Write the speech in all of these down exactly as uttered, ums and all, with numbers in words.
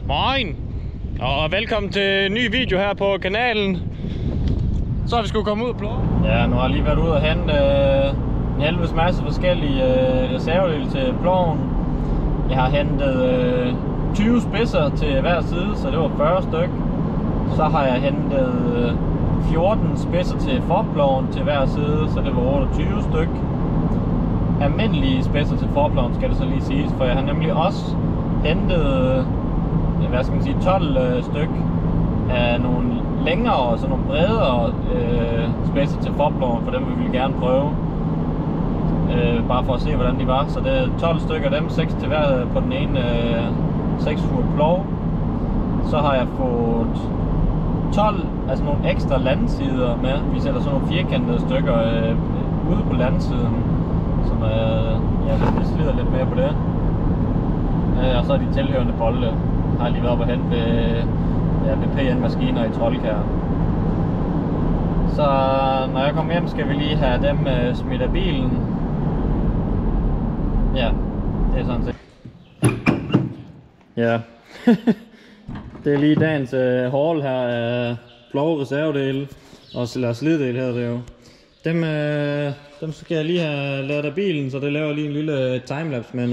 Moin! Og velkommen til en ny video her på kanalen. Så har vi sgu komme ud og plove. Ja, nu har jeg lige været ude og hente øh, en helvedes masse forskellige øh, reservedele til ploven. Jeg har hentet øh, tyve spidser til hver side, så det var fyrre styk. Så har jeg hentet øh, fjorten spidser til forploven til hver side, så det var otteogtyve styk. Almindelige spidser til forploven skal det så lige siges, for jeg har nemlig også hentet hvad skal man sige, tolv øh, styk af nogle længere og sådan nogle bredere øh, spidser til forploven, for dem vil vi gerne prøve. Øh, bare for at se hvordan de var. Så det er tolv stykker af dem, seks til hver på den ene øh, seks fod plov. Så har jeg fået tolv, altså nogle ekstra landsider med. Vi sætter sådan nogle firkantede stykker øh, ude på landsiden, som øh, ja, det slider lidt mere på det. Øh, og så er de tilhørende bolde. Jeg har lige været op og hente ved, ja, ved P N-maskiner i Troldkær. Så når jeg kommer hjem, skal vi lige have dem øh, smidt af bilen. Ja, det er sådan set. Ja, det er lige dagens øh, haul her af flove reservedele og sliddele her, det er jo. Dem, øh, dem skal jeg lige have lavet af bilen, så det laver lige en lille timelapse med nu.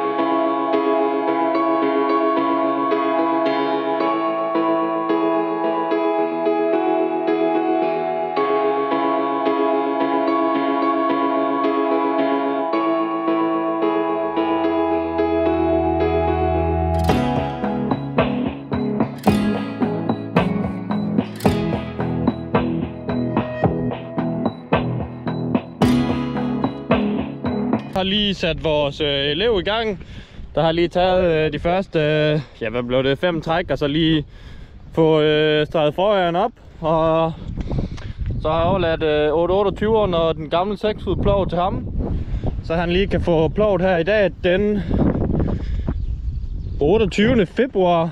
Jeg har lige sat vores øh, elev i gang. Der har lige taget øh, de første, øh, ja hvad blev det, fem træk, og så lige få øh, streget forhjørnet op. Og så har jeg overladt øh, otte otteogtyveren og den gamle seks fod plov til ham. Så han lige kan få plovet her i dag den otteogtyvende februar.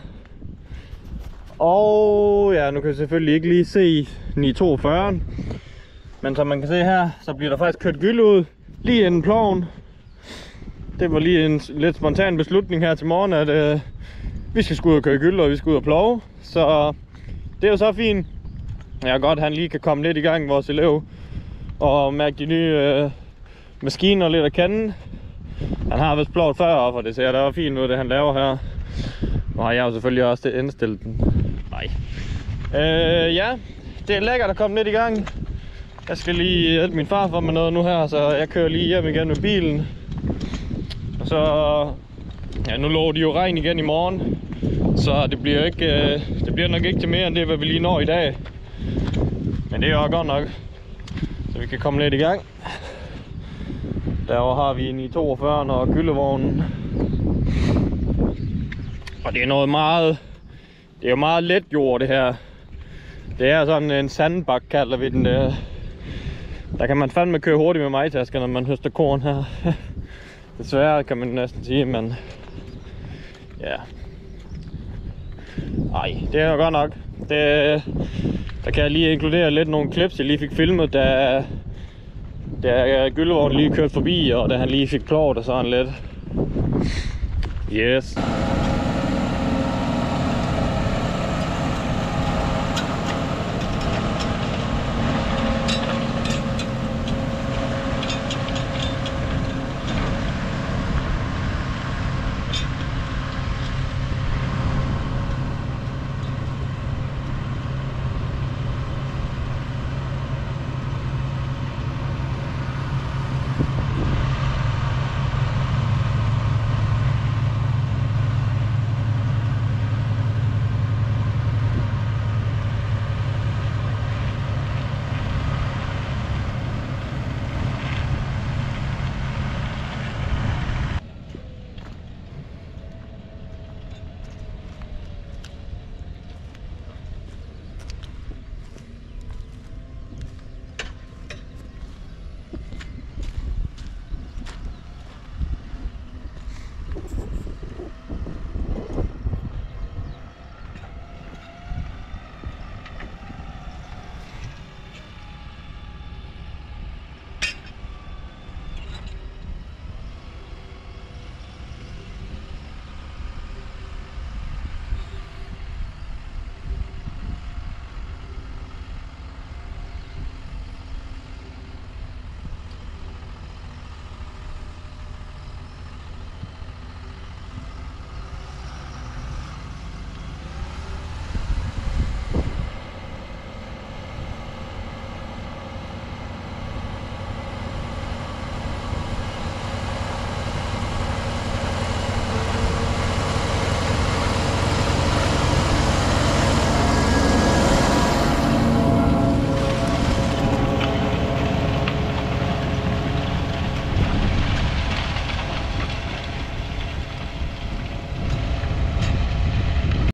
Og ja, nu kan jeg selvfølgelig ikke lige se ni toogfyrre. Men som man kan se her, så bliver der faktisk kørt gyld ud lige inden ploven. Det var lige en lidt spontan beslutning her til morgen, at øh, vi skal skulle ud og køre gyld, og vi skal ud og plove. Så det er jo så fint. Jeg er godt, at han lige kan komme lidt i gang, vores elev, og mærke de nye øh, maskiner lidt at kende. Han har vist plovet før, og det ser da fint ud, det han laver her. Nu har jeg jo selvfølgelig også det indstillet den. Nej. Øh, ja, det er lækkert at komme lidt i gang. Jeg skal lige hjælpe min far for med noget nu her, så jeg kører lige hjem igen med bilen. Og så, ja, nu lover de jo regn igen i morgen, så det bliver ikke, det bliver nok ikke til mere end det, hvad vi lige når i dag. Men det er jo godt nok, så vi kan komme lidt i gang. Derovre har vi ni toogfyrre og gyldevognen. Og det er noget meget, det er jo meget let jord det her. Det er sådan en sandbak, kalder vi den. Der kan man fandme køre hurtigt med majtasker, når man høster korn her. Desværre kan man næsten sige, men ja. Ej, det er jo godt nok. Det, der kan jeg lige inkludere lidt nogle clips, jeg lige fik filmet, da, da gyldevognen lige kørte forbi, og da han lige fik plovet og sådan lidt. Yes.